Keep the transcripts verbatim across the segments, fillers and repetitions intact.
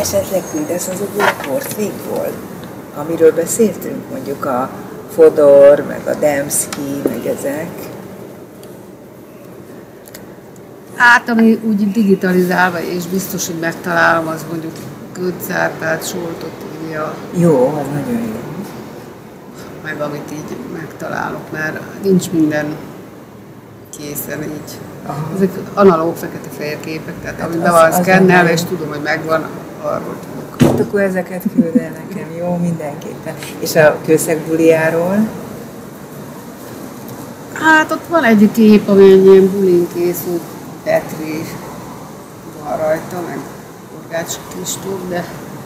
esetleg küldesz azokból a portrékból, amiről beszéltünk, mondjuk a Fodor, meg a Demszky, meg ezek? Hát, ami úgy digitalizálva, és biztos, hogy megtalálom, az mondjuk Götz Árpád, Zsoltot írja. Jó, az nagyon jó. Meg amit így megtalálok, mert nincs minden készen így. Aha. Ezek analóg fekete-fehér képek, tehát hát ami be van szkennelve, és tudom, hogy megvan, arról tudok. Hát akkor ezeket küld el nekem, jó? Mindenképpen. És a kőszegbuliáról? Hát ott van egy kép, ami egy ilyen bulin készült Petri van rajta, meg Forgács Kristóf, de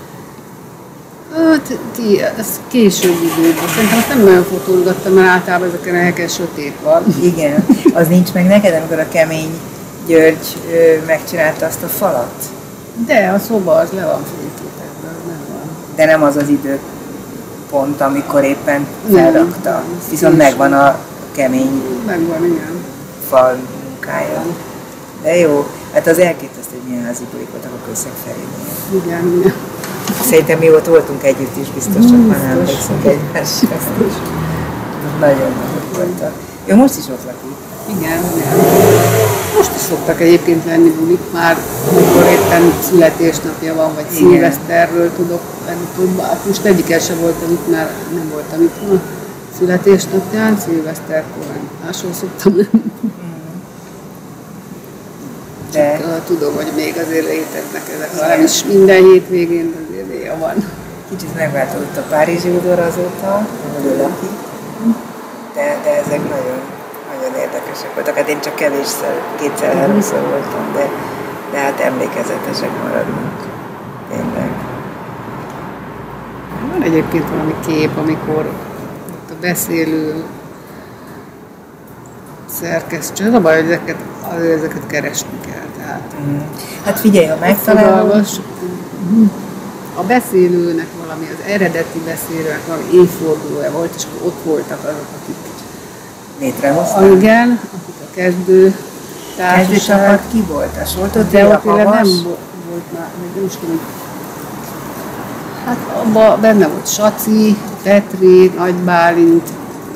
hát, ti, ez később időben. Szerintem azt nem nagyon fotózgattam, mert általában ezeken a helyeken sötét van. Igen. Az nincs meg neked, amikor a Kemény György ö, megcsinálta azt a falat? De a szoba az le van fényképezve, nem van. De nem az az időpont, amikor éppen felrakta. Nem, viszont később. Megvan a kemény megvan, igen. fal munkája. De jó, hát az elképesztő, hogy milyen házi bulik voltak a Kőszegfelénél. Igen, igen. Szerintem mi ott voltunk együtt is, biztos, csak már nem emlékszünk egymásra. Nagyon nagyok voltak. Jó, most is ott lakik. Igen, igen. Most is szoktak egyébként lenni bulik, már amikor éppen születésnapja van, vagy szilveszterről tudok lenni több. Hát most egyiken sem voltam itt, mert nem voltam itt a születésnapján, szilveszterkor máshol szoktam lenni. De csak tudom, hogy még azért léteznek ezek, ha nem is minden hétvégén, de azért néha van. Kicsit megváltozott a párizsi udvar azóta, ahol ő lakik, de, de ezek nagyon, nagyon érdekesek voltak. Hát én csak kevésszer, kétszer-háromszor voltam, de, de hát emlékezetesek maradnak. Tényleg. Van egyébként valami kép, amikor ott a beszélő szerkesztő, az a baj, hogy ezeket, ezeket keresni kell. Tehát, mm. Hát figyelj, ha megtalálod. A beszélőnek valami, az eredeti beszélőnek valami évfordulója volt, és ott voltak azok, akik létrehozták. Igen, akik a kezdő társaság. Kezdő csapat ki volt? A Soltot, de ott nem volt már, nem is tudom. Hát abban benne volt Saci, Petri, Nagy Bálint,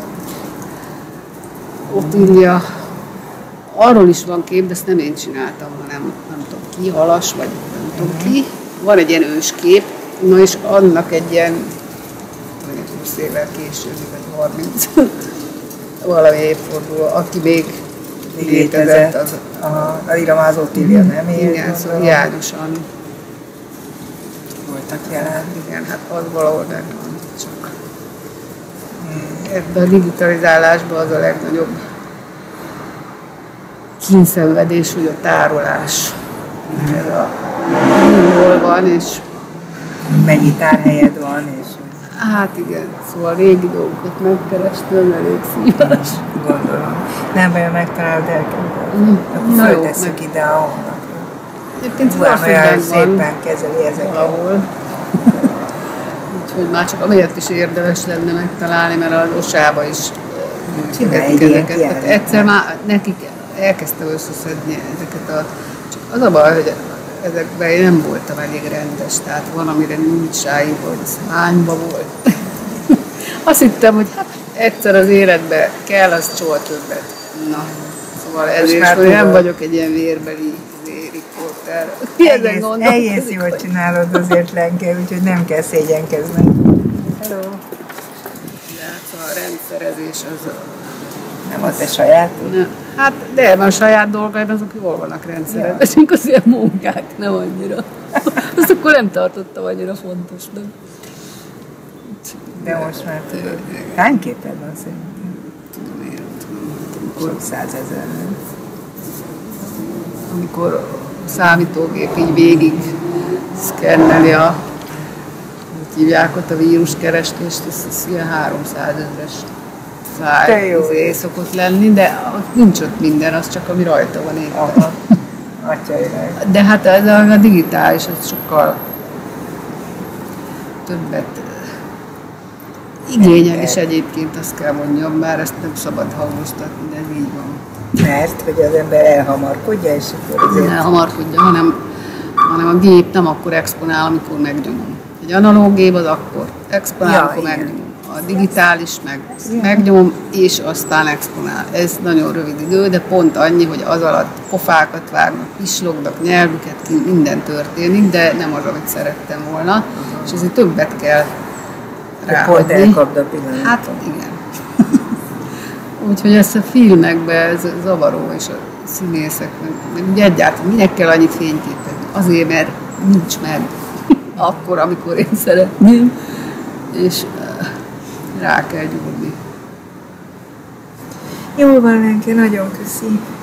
Otília. Arról is van kép, de ezt nem én csináltam, hanem nem tudom ki, Halas, vagy nem tudom uh-huh. ki. Van egy ilyen őskép, na és annak egy ilyen húsz évvel később, vagy harminc valami évforduló, aki még létezett. Az, aha, Alira az Otília nem élt. Igen, szóval hiányosan voltak jelen. Igen, hát az valahol benne van, csak hmm. ebben a digitalizálásban az a legnagyobb kínszenvedés, hogy a tárolás. Mm. Ez a hol van, és mennyi tárhelyed van, és hát igen, szóval régi dolgokat megkerestem, elég szívás. Gondolom. Nem baj, megtalálod, elkezded. Mm. Akkor föltesszük ide a honlapra. Egyébként olyan szépen kezeli ezeket. Valahol. Úgyhogy már csak amiért is érdemes lenne megtalálni, mert az osába is csinálják ezeket. Egyszer már nekik elkezdtem összeszedni ezeket a... Csak az a baj, hogy ezekben én nem voltam elég rendes, tehát van, amire nincs ráírva, hogy ez hányba volt. Azt hittem, hogy hát egyszer az életben kell, az soha többet. Na, szóval ezért, hogy nem vagyok egy ilyen vérbeli riporter. Egész, egész jól csinálod azért, Lenke, úgyhogy nem kell szégyenkezni. Hello! Hát a rendszerezés az... Nem a te sajátod? Ne. Hát de, mert a saját dolgaim azok jól vannak rendszerezve, és az ilyen munkák nem annyira. Azt akkor nem tartottam annyira fontosnak. De most már tudod. Hány képed van szerintem? Tudom én, tudom. Sok százezer. Amikor a számítógép így végig szkenneli a, hogy hívják ott a víruskerestést, ez ilyen háromszázezres száj szokott lenni, de ott nincs ott minden, az csak ami rajta van éppen. De hát ez a, a digitális, az sokkal többet igényel is egyébként, azt kell mondjam, bár ezt nem szabad hangoztatni, de ez így van. Mert, hogy az ember elhamarkodja, és akkor azért... Nem elhamarkodja, hanem, hanem a gép nem akkor exponál, amikor megnyomom. Egy analóg gép az akkor exponál, ja, amikor igen. megnyomom. A digitális meg megnyomom, és aztán exponál. Ez nagyon rövid idő, de pont annyi, hogy az alatt pofákat vágnak, pislognak, nyelvüket ki, minden történik, de nem az, amit szerettem volna, és ezért többet kell ráadni. Pont elkapd a pillanatot. Hát igen. Úgyhogy ezt a filmekben ez zavaró, és a színészek, meg ugye egyáltalán minek kell annyit fényképezni? Azért, mert nincs meg akkor, amikor én szeretném, és rá kell gyúrni. Jól van, Lenke, nagyon köszi.